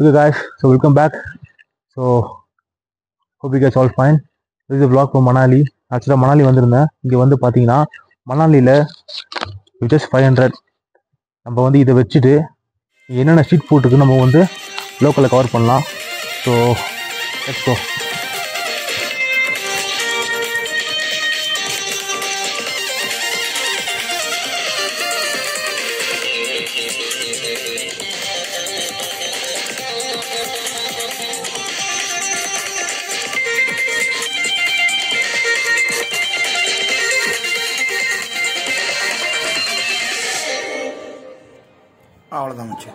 Okay guys, so welcome back. So hope you guys all fine. This is a vlog from Manali. Actually Manali வந்திருந்தேன். இங்க வந்து பாத்தீங்கன்னா மணாலில just 500 நம்ம வந்து இதை வச்சுட்டு என்னென்ன ஸ்ட்ரீட் ஃபுட் இருக்கு நம்ம வந்து லோக்கல்ல கவர் பண்ணலாம். So let's go. அவ்வளோதான் மச்சி.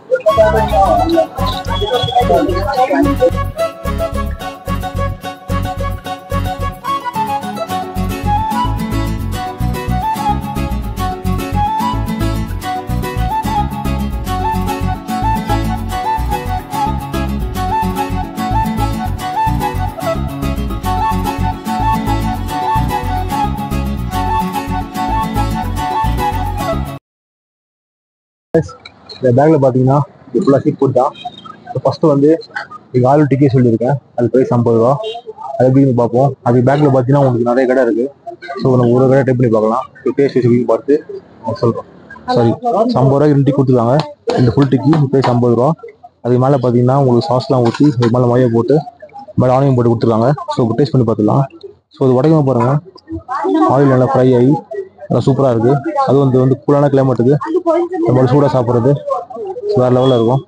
இந்த பேக்கில் பார்த்தீங்கன்னா இது ஃபுல்லாக ஸ்ட்ரீட் ஃபுட் தான். ஸோ ஃபஸ்ட்டு வந்து இங்கே ஆலு டிக்கி சொல்லியிருக்கேன். அது ப்ரைஸ் 50 ரூபா. அது எப்படின்னு பார்ப்போம். அது பேக்கில் பார்த்தீங்கன்னா உங்களுக்கு நிறைய கடை இருக்குது. ஸோ நம்ம ஒரு கடை டைப் பண்ணி பார்க்கலாம். டேஸ்ட் எப்படின்னு பார்த்து சொல்கிறோம். சாரி 50 ரூபாய்க்கு 2 டிக்கி கொடுத்துருக்காங்க. இந்த ஃபுல் டிக்கி ப்ரைஸ் 50 ரூபா. அதுக்கு மேலே பார்த்தீங்கன்னா உங்களுக்கு சாஸ்லாம் ஊற்றி அதுக்கு மேலே மையை போட்டு மேலே ஆனியன் போட்டு கொடுத்துருக்காங்க. ஸோ டேஸ்ட் பண்ணி பார்த்துக்கலாம். ஸோ அது உடைக்காம பாருங்கள். ஆயில் நல்லா ஃப்ரை ஆகி நல்லா சூப்பராக இருக்குது. அது வந்து கூலான கிளைமேட்டுக்கு நம்ம சூடாக சாப்பிட்றது வேறு லெவலில் இருக்கும்.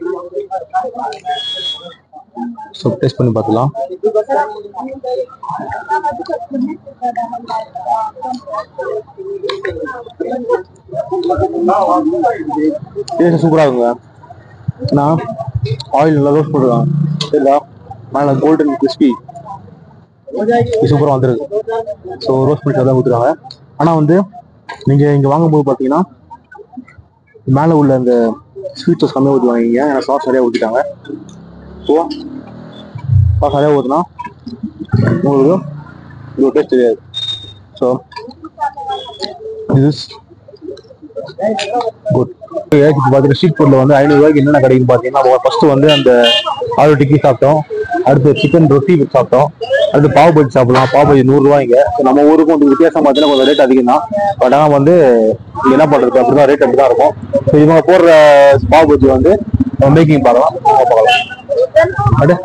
ஸோ டேஸ்ட் பண்ணி பார்த்துக்கலாம். டேஸ்ட் சூப்பராக இருக்குங்க. ஏன்னா ஆயில் நல்லா ரோஸ்ட் போட்டுருக்காங்க. சரிங்களா, மேலே கோல்டன் கிறிஸ்பி சூப்பராக வந்துருக்கு. ஸோ ரோஸ்ட் பண்ணி தான் கொடுத்துருக்காங்க. ஆனால் வந்து நீங்கள் இங்கே வாங்கும்போது பார்த்தீங்கன்னா மேலே உள்ள அந்த ஸ்வீட் சாஸ் கம்மியாக ஊற்றி வாங்கிங்க. ஏன்னா சாஸ் நிறையா ஊற்றிட்டாங்க. ஸோ சாஸ் நிறையா ஊற்றினா உங்களுக்கு இது டேஸ்ட் தெரியாது. ஸோ இது குட். பார்த்தீங்கன்னா ஸ்ட்ரீட் ஃபுட்டில் வந்து 500 ரூபாய்க்கு என்னென்ன கிடைக்குன்னு பார்த்தீங்கன்னா ஃபஸ்ட்டு வந்து அந்த ஆலு டிக்கி சாப்பிட்டோம். அடுத்து சிக்கன் ரொட்டி சாப்பிட்டோம். அடுத்து பாவ் பஜ்ஜி சாப்பிடலாம். பாவ் பஜ்ஜி 100 ரூபாய்ங்க. நம்ம ஊருக்கும் கொஞ்சம் வித்தியாசம் பார்த்தீங்கன்னா கொஞ்சம் ரேட் அதிகம் தான். பட் ஆனால் வந்து என்ன பண்ணுறது, அப்படிதான் ரேட் அப்படி தான் இருக்கும். ஸோ இவங்க போடுற பாவ் பஜ்ஜி வந்து மேக்கிங் பார்க்கலாம். அடு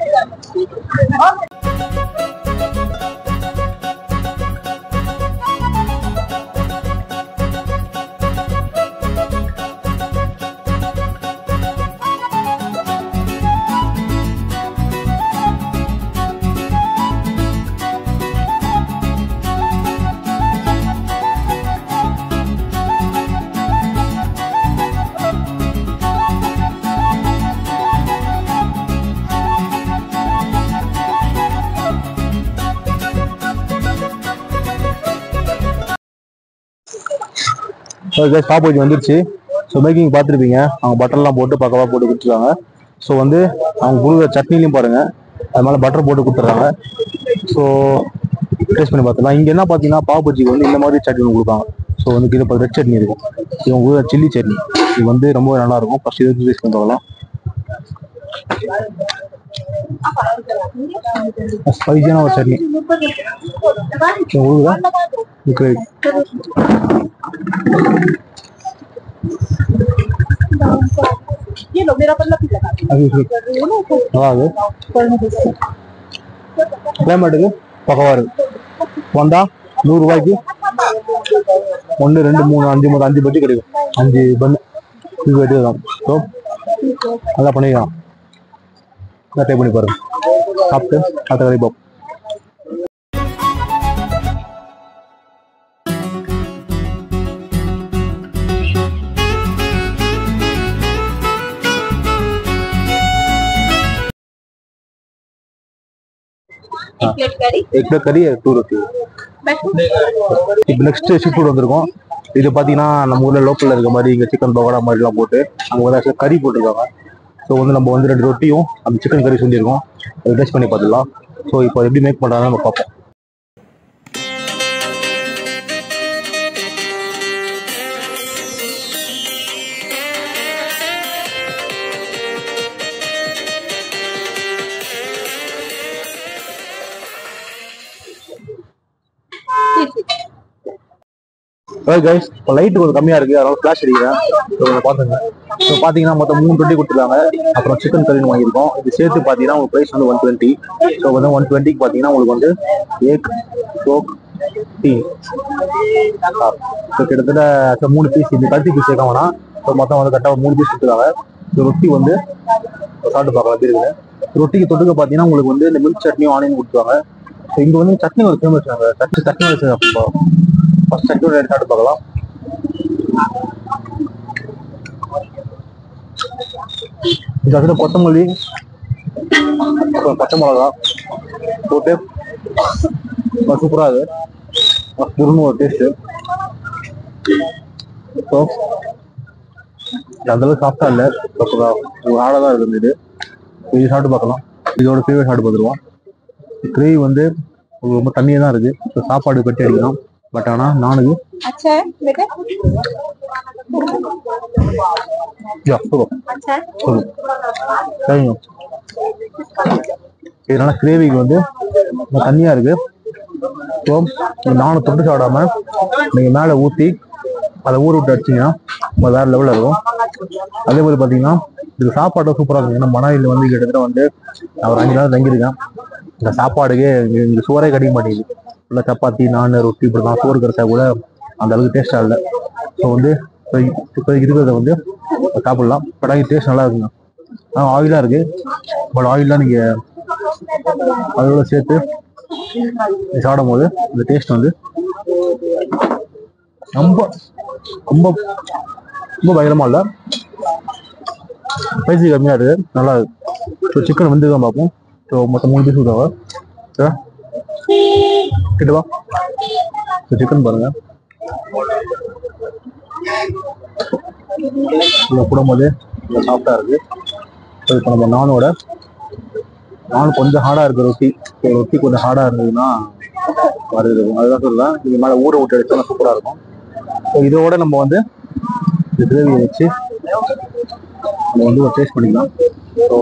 பாவ் பஜ்ஜி வந்துருச்சு. ஸோ மேக்கிங் பார்த்துருப்பீங்க. அவங்க பட்டர்லாம் போட்டு பக்கவாக போட்டு கொடுத்துருக்காங்க. ஸோ வந்து அவங்க கொடுக்குற சட்னிலையும் பாருங்கள், அது மேலே பட்டர் போட்டு கொடுத்துட்றாங்க. ஸோ டேஸ்ட் பண்ணி பார்த்துக்கலாம். இங்கே என்ன பார்த்தீங்கன்னா பாவ் பஜ்ஜிக்கு வந்து இந்த மாதிரி சட்னி கொடுப்பாங்க. ஸோ வந்து இது ரெட் சட்னி இருக்கும். இவங்க கொடுக்குற சில்லி சட்னி இது வந்து ரொம்ப நல்லாயிருக்கும். ஃபஸ்ட் இது டேஸ்ட் பண்ணி பார்க்கலாம். ஸ்பைசியான ஒரு சட்னி கொடுக்குதா. கிளைமேட்டுக்கு பக்கவா இருக்கு. வந்தா 100 ரூபாய்க்கு 1 2 3 5 5 பஜ்ஜி கிடைக்கும். 5 பண்ணு இது வெட்டிதான். ஸோ நல்லா பண்ணிக்கலாம். ட்ரை பண்ணி பாருங்க. சாப்பிட்டு அடுத்த கடை பார்ப்போம். एक प्लेट करी 2 रोटी. இப்போ நெக்ஸ்ட் ஸ்ட்ரீட் ஃபுட் வந்திருக்கோம். இது பார்த்தீங்கன்னா நம்ம ஊரில் லோக்கலில் இருக்க மாதிரி இங்கே சிக்கன் பகோடா மாதிரிலாம் போட்டு அங்கே வந்து ஆக்சுவலாக கறி போட்டிருக்காங்க. ஸோ வந்து நம்ம வந்து 2 ரொட்டியும் அந்த சிக்கன் கறி சொல்லியிருக்கோம். அதை டேஸ்ட் பண்ணி பார்த்துக்கலாம். ஸோ இப்போ எப்படி மேக் பண்ணுறாங்கன்னு நம்ம பார்ப்போம். கைஸ் இப்போ லைட் கொஞ்சம் கம்மியா இருக்கு, அதனால ஃபிளாஷ் அடிக்கிறேன். பாத்துங்க. ஸோ பாத்தீங்கன்னா மொத்தம் 3 ரொட்டி கொடுத்துருக்காங்க. அப்புறம் சிக்கன் கறின்னு வாங்கியிருக்கோம். இது சேர்த்து பாத்தீங்கன்னா உங்களுக்கு பிரைஸ் வந்து 120. ஸோ வந்து 120க்கு பாத்தீங்கன்னா உங்களுக்கு வந்து ஏக் கோக் டீ கிட்டத்தட்ட 3 பீஸ். இந்த கருத்தி பீஸ் சேர்க்க வேணாம். ஸோ மொத்தம் வந்து கரெக்டாக 3 பீஸ் கொடுத்துருக்காங்க. ரொட்டி வந்து சாப்பிட்டு பார்க்கலாம் எப்படி இருக்குது. ரொட்டிக்கு தொட்டுக்க பாத்தீங்கன்னா உங்களுக்கு வந்து இந்த மில்க் சட்னியும் ஆனியன் கொடுத்துருவாங்க. ஸோ இங்க வந்து சட்னி ஒரு ஃபேமஸ். சட்னி வச்சு ஃபர்ஸ்ட் சட்னி சாப்பிட்டு பார்க்கலாம். இது அதில் கொத்தமல்லி பச்சை மிளகா போட்டு சூப்பராக அது குருன்னு ஒரு டேஸ்ட்டு. ஸோ அந்தளவுக்கு சாப்பிட்டா இல்லை, ஒரு ஆடாக தான் இருந்தது. இது சாப்பிட்டு பார்க்கலாம். இதோட ஃபேவரட் சாப்பிட்டு பார்த்துருவோம். கிரேவி வந்து ரொம்ப தண்ணியாக தான் இருக்கு. ஸோ சாப்பாடு கட்டி அடிக்கலாம். பட் ஆனால் நானுக்கு இதனால கிரேவிக்கு வந்து தண்ணியா இருக்கு. ஸோ நானும் தொட்டு சாப்பிடாம நீங்க மேல ஊத்தி அதை ஊற விட்டு அடிச்சீங்கன்னா வேற லெவலில் இருக்கும். அதே மாதிரி பார்த்தீங்கன்னா இது சாப்பாடு சூப்பராக இருக்கும். ஏன்னா மணாலியில் வந்து கிட்டத்தட்ட வந்து நான் ஒரு 5 நாள் தங்கியிருக்கேன். இந்த சாப்பாடுக்கே இங்கே சோறே கிடைக்க மாட்டேங்குது. இல்லை சப்பாத்தி நான் ரொட்டி இப்படி தான் சோறு கிடைச்சா கூட அந்த அளவுக்கு டேஸ்டாக இல்லை. ஸோ வந்து இப்போ இருக்கிறத வந்து சாப்பிடலாம். படாகி டேஸ்ட் நல்லா இருக்குங்க. ஆனால் ஆயிலாக இருக்கு. பட் ஆயிலாம் நீங்கள் அதோட சேர்த்து சாப்பிடும் போது இந்த டேஸ்ட் வந்து ரொம்ப ரொம்ப ரொம்ப பயங்கரமா இல்லை, ஸ்பைசி கம்மியாக இருக்கு, நல்லா இருக்கு. ஸோ சிக்கன் வந்து தான் பார்ப்போம். ஸோ மொத்தம் 3 பீஸ் விடுவாங்க. கிட்டவா சிக்கன் பாருங்க. போடும்போது சாஃப்டா இருக்கு. இப்போ நம்ம நான் கொஞ்சம் ஹார்டா இருக்கு ரொட்டி. ரொட்டி கொஞ்சம் ஹார்டா இருந்ததுன்னா வருது இருக்கும். அதுதான் சொல்லலாம். நீங்க மேலே ஊற விட்டு எடுத்தா சூப்பரா இருக்கும். ஸோ இதோட நம்ம வந்து இந்த கிரேவியை வச்சு நம்ம வந்து ஒரு டேஸ்ட் பண்ணிக்கலாம். ஸோ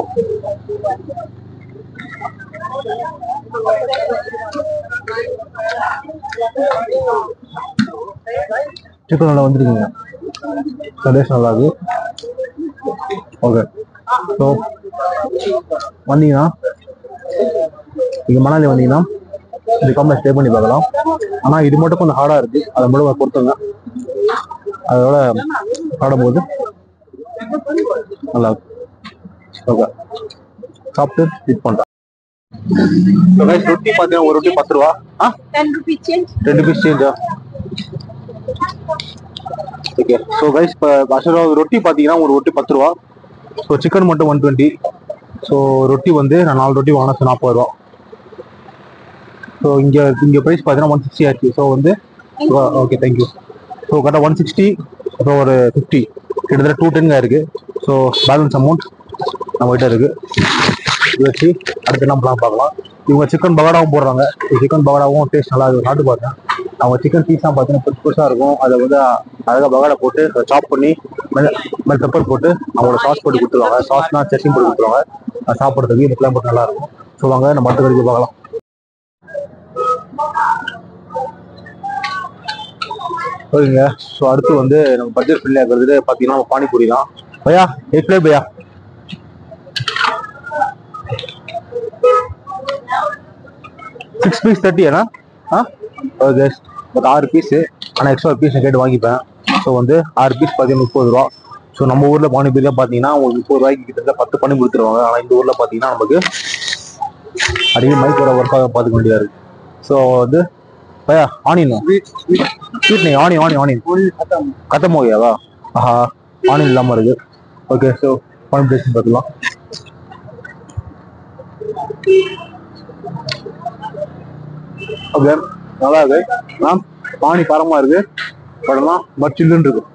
சிக்கன் நல்லா வந்துருக்குங்க. டேஸ்ட் நல்லா இருக்கு. ஓகே. ஸோ வந்தீங்கன்னா நீங்க மணாலி வந்தீங்கன்னா இதுக்காக ஸ்டே பண்ணி பார்க்கலாம். ஆனா இது மட்டும் கொஞ்சம் ஹார்டா இருக்கு, அதை மட்டும் பொறுத்துங்க. அதோட சாப்பிடும்போது நல்லா இருக்கும். ஓகே, சாப்பிட்டு ஹிட் பண்றேன். ரொட்டி பாத்தீங்கன்னா ஒரு ரொட்டி 10 ரூபா. 10 rupees சேஞ்சா? ஓகே. ஸோ கைஸ் இப்போ ரொட்டி பார்த்தீங்கன்னா ஒரு ரொட்டி 10 ரூபா. ஸோ சிக்கன் மட்டும் 120. ஸோ ரொட்டி வந்து நான் 4 ரொட்டி வாங்கினா 40 ரூபா. ஸோ இங்கே ப்ரைஸ் பார்த்தீங்கன்னா 160 ஆச்சு. ஸோ வந்து ஓகே தேங்க்யூ. ஸோ கரெக்டாக 160 அப்புறம் ஒரு 50 கிட்டத்தட்ட 210 இருக்கு. ஸோ பேலன்ஸ் அமௌண்ட் நம்ம கிட்ட இருக்கு. இது வச்சு அடுத்து என்ன பிளான் பார்க்கலாம். இவங்க சிக்கன் பகோடாவும் போடுறாங்க. சிக்கன் பகோடாவும் டேஸ்ட் நல்லா இருக்கும். சாப்பிட்டு பார்த்தேன். அவங்க சிக்கன் பீஸ் தான் பார்த்தீங்கன்னா பெருசாக இருக்கும். அதை வந்து அழகாக பகோடா போட்டு சாப் பண்ணி மேலே பெப்பர் போட்டு அவங்களோட சாஸ் போட்டு கொடுத்துருவாங்க. சாஸ்னா சட்னி போட்டு கொடுத்துருவாங்க. சாப்பிட்றதுக்கு இந்த கிளம்பு நல்லா இருக்கும். ஸோ வாங்க நம்ம அடுத்த கடைக்கு பார்க்கலாம். ஓகேங்க. ஸோ அடுத்து வந்து நம்ம பட்ஜெட் ஃப்ரெண்ட்லியாக இருக்கிறது பார்த்தீங்கன்னா பானிபூரி தான். பையா एक प्लेट भैया. 6 பீஸ் 30 है ना? ஓகே. பட் 6 பீஸு ஆனால் எக்ஸ்ட்ரா பீஸ் கேட்டு வாங்கிப்பேன். ஸோ வந்து 6 பீஸ் பார்த்தீங்கன்னா 30 ரூபா. ஸோ நம்ம ஊரில் பானிபூரியாக பார்த்தீங்கன்னா உங்களுக்கு 30 ரூபாய்க்கு கிட்டத்தட்ட 10 பண்ணி கொடுத்துருவாங்க. ஆனால் இந்த ஊரில் பார்த்தீங்கன்னா நமக்கு அடிக்கடி மைக்கோட ஒர்க்காக பார்த்துக்க வேண்டியதாக இருக்கு. ஸோ வந்து भैया ऑनियन स्वीट नहीं ऑनियन खत्म हो गया वाह. हाँ ऑनियन இல்லாமல் இருக்கு. ஓகே. ஸோ பானி டேஸ்ட் பார்த்துக்கலாம். ஓகே நல்லா இருக்கு. பானி காரமா இருக்கு. படம்லாம் பட் சில்லுன்னு இருக்கு.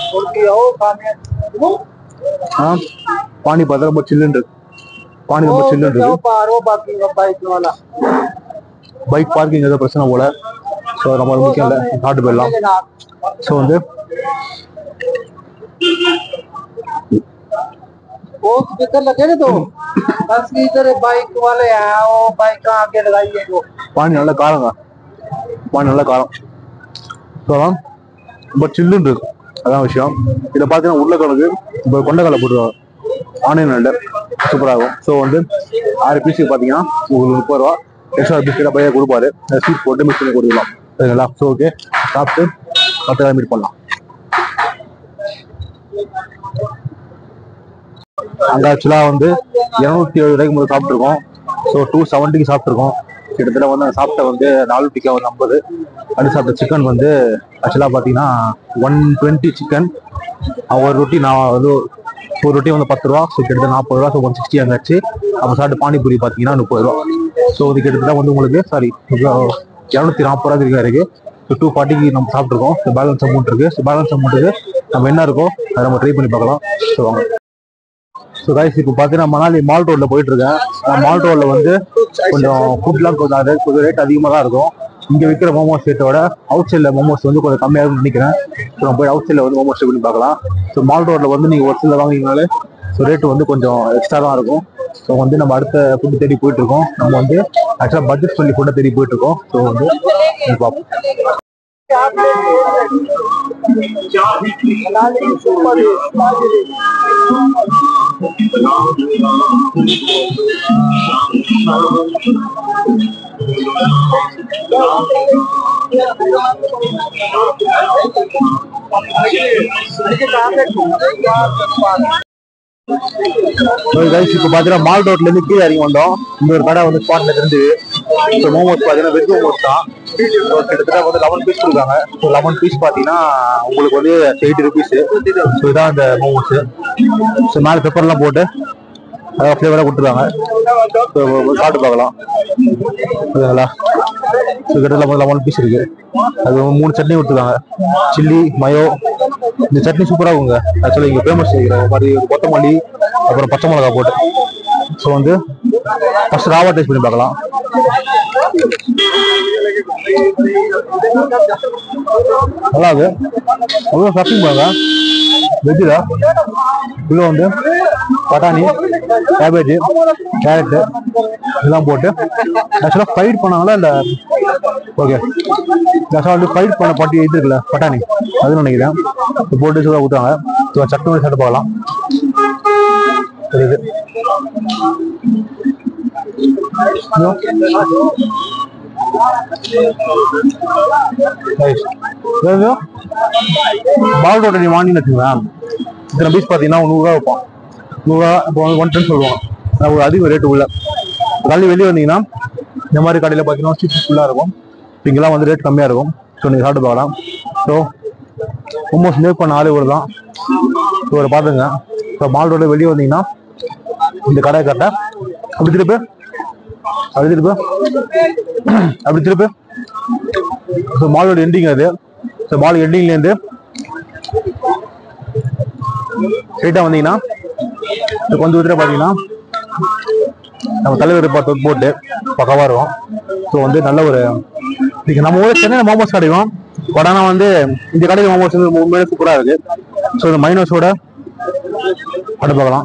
பானி பார்த்தா ரொம்ப சில்லுன்னு இருக்கு. பானி ரொம்ப சில்லுன்னு இருக்கு. பைக் பார்க்கிங் ஏதோ பிரச்சனை போல. ஸோ நம்ம முக்கியம் இல்லை, நாட்டு போயிடலாம். ஸோ வந்து वो स्पीकर लगे ना, तो बस इधर बाइक वाले हैं, वो बाइक आगे लगाइए. वो பானி நல்ல காரங்க. பானி நல்ல காரம். ஸோ ரொம்ப சில்லுன்னு இருக்கும், அதான் விஷயம். இதை பார்த்தீங்கன்னா உருளைக்கிழங்கு இப்போ கொண்டைக்கடலை போட்டுருவாங்க, ஆனியன் நண்டு சூப்பராக இருக்கும். ஸோ வந்து 6 பீஸுக்கு பார்த்தீங்கன்னா உங்களுக்கு 30 ரூபா. எக்ஸ்ட்ரா பீஸ் பையன் கொடுப்பாரு, ஸ்வீட் போட்டு மிக்ஸ் பண்ணி கொடுக்கலாம். சரிங்களா? ஸோ ஓகே, சாப்பிட்டு மற்ற மீட் பண்ணலாம். அங்கே ஆக்சுவலாக வந்து 270 ரூபாய்க்கு முதல் சாப்பிட்ருக்கோம். ஸோ 270க்கு சாப்பிட்ருக்கோம். கிட்டத்தட்ட வந்து சாப்பிட்ட வந்து 4 டிக்கா வந்து 50. அது சாப்பிட்ட சிக்கன் வந்து ஆக்சுவலாக பார்த்தீங்கன்னா 120 சிக்கன். ஒரு ரொட்டி நான் வந்து ஒரு ரொட்டி வந்து 10 ரூபா. ஸோ கிட்டத்தட்ட 40 ரூபா. ஸோ 160 அங்காச்சு. அப்போ சாப்பிட்டு பானிபூரி பார்த்தீங்கன்னா 30 ரூபா. ஸோ இது கிட்டத்தட்ட வந்து உங்களுக்கு 240 ரூபா இருக்கு. ஸோ 240க்கு நம்ம சாப்பிட்ருக்கோம். ஸோ பேலன்ஸ் அமௌண்ட் இருக்கு. ஸோ பேலன்ஸ் அமௌண்ட்டுக்கு நம்ம என்ன இருக்கோ அதை நம்ம ட்ரை பண்ணி பார்க்கலாம். ஸோ வாங்க. ஸோ கைஸ் இப்போ பார்த்தீங்கன்னா மணாலி மால் ரோட்ல போயிட்டு இருக்கேன். மால் ரோட்ல வந்து கொஞ்சம் ஃபுட்லாம் கொஞ்சம் ரேட் அதிகமாக தான் இருக்கும். இங்கே விற்கிற மோமோஸ் ரேட்டோட அவுட் சைடில் மோமோஸ் வந்து கொஞ்சம் கம்மியாக இருக்கும்னு நினைக்கிறேன். ஸோ நம்ம போய் அவுட் சைடில் வந்து மோமோஸ் பண்ணி பார்க்கலாம். ஸோ மால் ரோட்ல வந்து நீங்கள் ஒரு சில வாங்கினாலே ஸோ ரேட்டு வந்து கொஞ்சம் எக்ஸ்ட்ரா தான் இருக்கும். ஸோ வந்து நம்ம அடுத்த ஃபுட்டு தேடி போயிட்டு இருக்கோம். நம்ம வந்து ஆக்சுவலாக பட்ஜெட் பண்ணி ஃபுட்டை தேடி போயிட்டு இருக்கோம். ஸோ வந்து பார்ப்போம். இப்போ பாத்தீங்கன்னா மால் ரோட்ல இருந்து கீழே இறங்கி வந்தோம். இந்த ஒரு கடை வந்து ஸ்பாட்ல இருந்து மோமோஸ் பாத்தீங்கன்னா வெஜ் மோமோஸ் தான். கிட்டத்தட்ட வந்து 11 பீஸ் கொடுக்காங்க. 11 பீஸ் பாத்தீங்கன்னா உங்களுக்கு வந்து 80 ருபீஸ். ஸோ இதான் அந்த மோமோஸ். ஸோ மேலே பெப்பர்லாம் போட்டு அதாவது ஃப்ளேவராக கொடுத்துருக்காங்க. ஸோ சாப்பிட்டு பார்க்கலாம். ஓகேங்களா? ஸோ கிட்டத்தட்ட 11 பீஸ் இருக்கு. அது 3 சட்னி கொடுத்துருக்காங்க, சில்லி மயோ. இந்த சட்னி சூப்பராக இருக்குங்க. ஆக்சுவலி இங்கே ஃபேமஸ் மாதிரி கொத்தமல்லி அப்புறம் பச்சை மிளகா போட்டு. ஸோ வந்து ஃபர்ஸ்ட் ராவா டேஸ்ட் பண்ணி பார்க்கலாம். நல்லா இருக்கு. அவ்வளோ ஷாப்பிங் பாருங்க. வெஜ்ஜில் உள்ள வந்து பட்டாணி, கேபேஜ், கேரட்டு இதெல்லாம் போட்டு ஆக்சுவலாக ஃப்ரைட் பண்ணாங்களா இல்லை? ஓகே, ஆக்சுவலாக வந்து ஃப்ரைட் பண்ண பட்டி இது இருக்குல்ல பட்டாணி, அதுன்னு நினைக்கிறேன். போட்டு சூடாக ஊற்றுவாங்க. ஸோ சட்னி சாப்பிட்டு பார்க்கலாம். இது மால் ரோட்டை நீ வாங்கின்னு வச்சுங்களேன், இத்தனை பீஸ் பார்த்தீங்கன்னா 100 ரூபா வைப்பான். 100 ரூபா இப்போ 110 சொல்லுவாங்க. ஒரு அதிக ரேட்டு உள்ள கல்வி வெளியே வந்தீங்கன்னா இந்த மாதிரி கடையில் பார்த்தீங்கன்னா ஸ்ட்ரீட் ஃபுல்லாக இருக்கும். இங்கெல்லாம் வந்து ரேட் கம்மியாக இருக்கும். ஸோ நீங்கள் சாப்பிட்டு பார்க்கலாம். ஸோ மோமோஸ் மேக் பண்ண ஆளு தான். ஸோ ஒரு பார்த்துங்க. ஸோ மால் ரோட்டில் வெளியே வந்தீங்கன்னா இந்த கடை கரெக்டாக அப்படி திருப்பு ஸோ மாலோட எண்டிங் அது. ஸோ மால் எண்டிங்லேருந்து ஸ்ட்ரைட்டாக வந்தீங்கன்னா கொஞ்சம் தூரத்தில் பார்த்தீங்கன்னா நம்ம தலைவர் பார்த்து போட்டு பக்கவாக இருக்கும். ஸோ வந்து நல்ல ஒரு நம்ம ஊரில் சென்னையில் மோமோஸ் கிடைக்கும். பட் ஆனால் வந்து இந்த கடையில் மோமோஸ் வந்து உண்மையிலே சூப்பராக இருக்கு. ஸோ இந்த மைனஸோட அப்படி பார்க்கலாம்.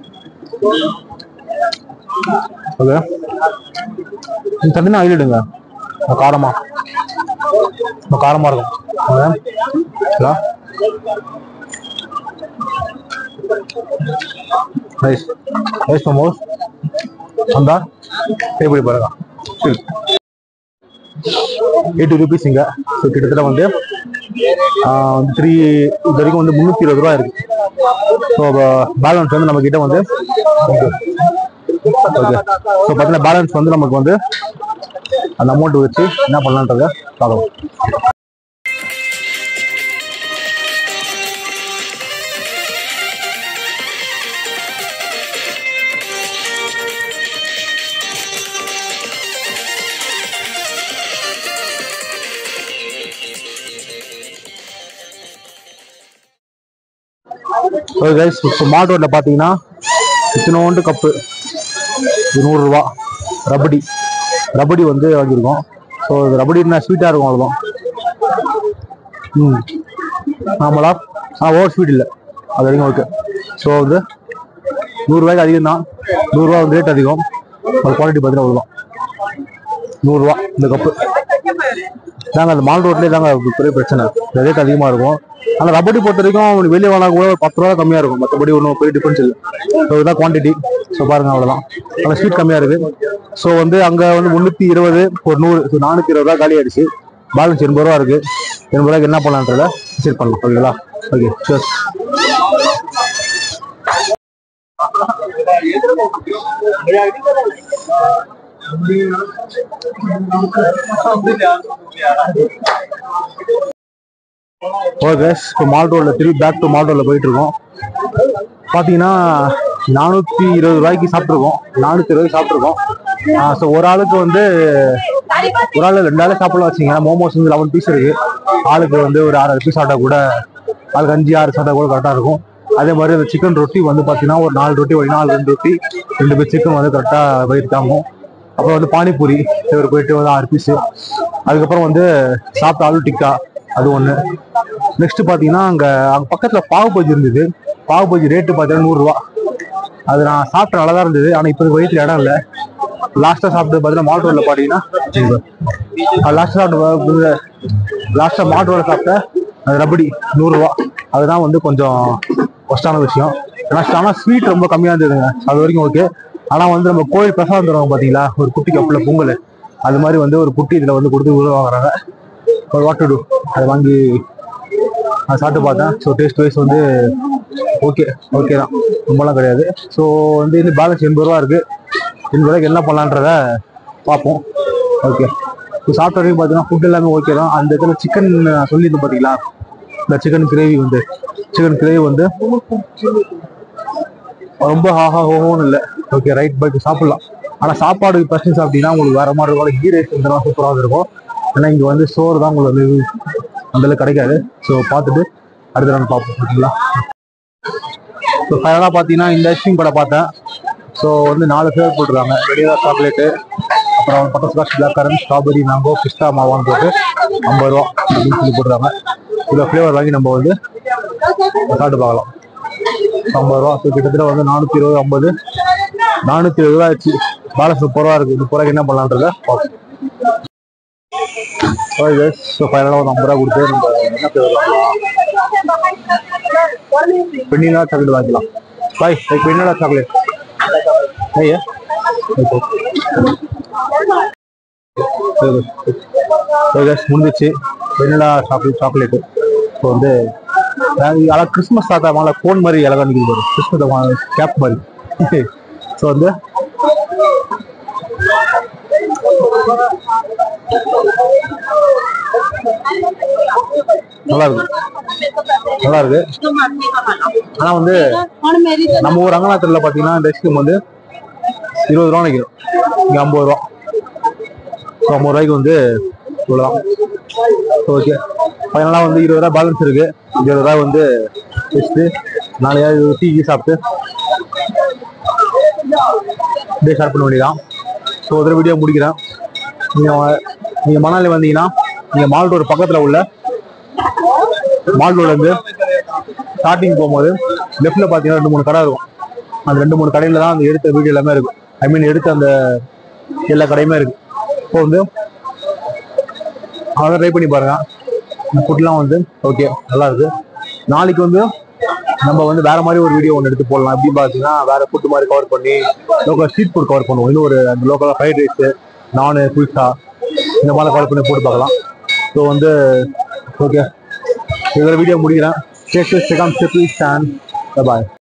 ஓகே, சத்தினா ஆயிடுங்க காரமாக இருக்கும். நைஸ் நைஸ் மோமோஸ் வந்தா எப்படி பாருங்க. 80 ருபீஸ் இங்க. ஸோ கிட்டத்தட்ட வந்து 3 இது வரைக்கும் வந்து 320 ரூபா இருக்கு. ஸோ பேலன்ஸ் வந்து நம்ம கிட்ட வந்து ஓகே. ஸோ பார்த்தீங்கன்னா பேலன்ஸ் வந்து நமக்கு வந்து அந்த அமௌண்ட் வச்சு என்ன பண்ணலான்றத பார்க்கலாம். இப்போ மால் ரோட்ல பார்த்தீங்கன்னா இத்தனோண்டு கப்பு 100 ரூபா ரபடி வந்து வாங்கியிருக்கோம். ஸோ ரபடினா ஸ்வீட்டாக இருக்கும் அவ்வளோதான். ஆமாடா, ஓவர் ஸ்வீட் இல்லை அது வரைக்கும் ஓகே. ஸோ வந்து 100 ரூபாய்க்கு அதிகம் தான். 100 ரூபா வந்து ரேட் அதிகம். ஒரு குவாலிட்டி பார்த்தீங்கன்னா அவ்வளோதான். 100 ரூபா இந்த கப்பு. தாங்க அந்த மால் ரோட்லேயே தாங்க பெரிய பிரச்சனை, ரேட் அதிகமாக இருக்கும். ஆனால் ரப்படி பொறுத்த வரைக்கும் வெளியே வாங்கினா கூட ஒரு 10 ரூபா கம்மியாக இருக்கும், மற்றபடி ஒன்றும் பெரிய டிஃபரன்ஸ் இல்லை. ஸோ இதுதான் குவான்டிட்டி. ஸோ பாருங்க அவ்வளோதான். ஆனால் ஸ்வீட் கம்மியாக இருக்குது. ஸோ வந்து அங்கே வந்து 320 ஒரு 100, ஸோ 420 ரூபா காலி ஆயிடுச்சு. பேலன்ஸ் 80 ரூபா இருக்கு. 80 ரூபாய்க்கு என்ன பண்ணலான்றத டிசைட் பண்ணலாம். ஓகேங்களா? Okay sure. ஓகே, இப்போ மால் ரோட்ல திரும்பி பேக் டு மால் ரோட்ல போயிட்டு இருக்கோம். பார்த்தீங்கன்னா 420 ரூபாய்க்கு சாப்பிட்ருக்கோம். 420 சாப்பிட்ருக்கோம். ஸோ ஒரு ஆளுக்கு வந்து ஒரு ஆள் 2 ஆளு சாப்பிடலாம் வச்சிங்க. மோமோஸ் வந்து 11 பீஸ் இருக்கு. ஆளுக்கு வந்து ஒரு 6 பீஸ் சாப்பிட்டா கூட, ஆளுக்கு 5-6 சாப்பிட்டா கூட கரெக்டாக இருக்கும். அதே மாதிரி அந்த சிக்கன் ரொட்டி வந்து பார்த்தீங்கன்னா ஒரு 4 ரொட்டி வழினா 2 ரொட்டி 2 பீஸ் சிக்கன் வந்து கரெக்டாக வயிற்றாகும். அப்புறம் வந்து பானிபூரி இவர் போயிட்டு வந்து 6 பீஸு. அதுக்கப்புறம் வந்து சாப்பிட்ட ஆலு டிக்கா அது ஒன்று. நெக்ஸ்ட் பார்த்தீங்கன்னா அங்கே பக்கத்தில் பாவு பஜ்ஜி இருந்தது. பாவு பஜ்ஜி ரேட்டு பார்த்தீங்கன்னா 100 ரூபா. அது நான் சாப்பிட்ட நல்லா தான் இருந்தது. ஆனால் இப்போ வயிற்றுல இடம் இல்லை. லாஸ்ட்டாக சாப்பிட்டு பார்த்தீங்கன்னா மால் ரோட்ல பார்த்தீங்கன்னா லாஸ்ட்டாக மால் ரோட்ல சாப்பிட்ட அது ரபடி 100 ரூபா. அதுதான் வந்து கொஞ்சம் கஷ்டமான விஷயம். ஆனால் ஸ்வீட் ரொம்ப கம்மியாக இருந்ததுங்க, அது வரைக்கும் ஓகே. ஆனால் வந்து நம்ம கோயில் பிரசாதம் தருவாங்க பார்த்தீங்களா, ஒரு குட்டி கப்பில் பொங்கல், அது மாதிரி வந்து ஒரு குட்டி இதில் வந்து கொடுத்து உள்ள வாங்குறாங்க. ஒரு வாட் டு டூ அதை வாங்கி அதை சாப்பிட்டு பார்த்தேன். ஸோ டேஸ்ட் வைஸ் வந்து ஓகே தான், ரொம்பலாம் கிடையாது. ஸோ வந்து இது பேலன்ஸ் 80 ரூபா இருக்குது. 80 ரூபாய்க்கு என்ன பண்ணலான்றத பார்ப்போம். ஓகே, இப்போ சாப்பிட்ட வரைக்கும் பார்த்தீங்கன்னா ஃபுட் எல்லாமே ஓகே தான். அந்த இடத்துல சிக்கன் சொல்லியிருந்தேன் பார்த்தீங்களா, இந்த சிக்கன் கிரேவி வந்து ரொம்ப ஹோன்னு இல்லை. ஓகே ரைட், பட் சாப்பிடலாம். ஆனால் சாப்பாடு பிரச்சனை சாப்பிட்டீங்கன்னா உங்களுக்கு வேற மாதிரி இருக்கும். கீ ரைஸ் வந்து சூப்பராக இருக்கும். ஏன்னா இங்கே வந்து சோறு தான் உங்களுக்கு வந்து அந்தளவுக்கு கிடைக்காது. ஸோ பார்த்துட்டு அடுத்த நாள் பார்ப்போம். ஓகேங்களா? ஸோ ஃபைனலாக பார்த்தீங்கன்னா இந்த ஐஸ்கிரீம் கடை பார்த்தேன். ஸோ வந்து 4 ஃப்ளேவர் போட்டுருக்காங்க. வெனிலா சாக்லேட்டு, அப்புறம் butterscotch, blackcurrant, strawberry, mango, பிஸ்தா மாவான்னு போட்டு 50 ரூபா அப்படின்னு சொல்லி போட்டுருக்காங்க. இவ்வளோ ஃப்ளேவர் வாங்கி நம்ம வந்து சாப்பிட்டு பார்க்கலாம். 50 ரூபா. ஸோ கிட்டத்தட்ட வந்து 420, 50, 420 ரூபா ஆச்சு. பேலன்ஸ் 30 ரூபா இருக்குது. 30 ரூபாய்க்கு என்ன பண்ணலான்றத பார்ப்போம். ஓகே, ஸோ ஃபைனலாக ஒரு 50 ரூபா கொடுத்து நம்ம என்ன ஃப்ளேவர் வாங்கலாம்? வெண்ணிலா சாக்லேட் வாங்கிக்கலாம். பாய், வெண்ணிலா சாக்லேட் ஐயா. முடிஞ்சிச்சு வெண்ணிலா சாக்லேட்டு. இப்போ வந்து அழகா கிறிஸ்மஸ் தாத்தா மேலே ஃபோன் மாதிரி அழகா நிற்குது, கிறிஸ்மஸ் கேப் மாதிரி. ஸோ வந்து நல்லா இருக்கு. ஆனா வந்து நம்ம ஊர் ரங்கநாதர்ல பாத்தீங்கன்னா இந்த ஐஸ்கிரீம் வந்து 20 ரூபா நினைக்கிறோம், இங்க 50 ரூபா. 50 ரூபாய்க்கு வந்து இவ்வளவுதான். ஓகே, ஃபைனலாக வந்து 20 ரூபா பேலன்ஸ் இருக்கு. 20 ரூபா வந்து வச்சுட்டு 4 டீ சாப்பிட்டு டே ஸ்டார்ட் பண்ண வேண்டியதான். ஸோ ஒரு வீடியோ முடிக்கிறேன். நீங்க மணாலி வந்தீங்கன்னா நீங்க மால் ரோடு பக்கத்துல உள்ள மால் ரோட்ல இருந்து ஸ்டார்டிங் போகும்போது லெஃப்ட்ல பாத்தீங்கன்னா 2-3 கடை இருக்கும். அந்த 2-3 கடையில தான் அந்த எடுத்த வீடியோ எல்லாமே இருக்கும். ஐ மீன் எடுத்த அந்த எல்லா கடையுமே இருக்கு. இப்போ வந்து அதை ட்ரை பண்ணி பாருங்க. இந்த ஃபுட்லாம் வந்து ஓகே நல்லா இருக்கு. நாளைக்கு வந்து நம்ம வந்து வேற மாதிரி ஒரு வீடியோ ஒன்று எடுத்து போடலாம். எப்படி பார்த்தீங்கன்னா வேற ஃபுட் மாதிரி கவர் பண்ணி லோக்கல் ஸ்ட்ரீட் ஃபுட் கவர் பண்ணுவோம். இன்னும் ஒரு அந்த லோக்கலாக ஃப்ரைட் ரைஸு, நானு, குயிஸா இந்த மாதிரி கவர் பண்ணி போட்டு பார்க்கலாம். ஸோ வந்து ஓகே, இதில் வீடியோ முடிக்கிறேன். பாய்.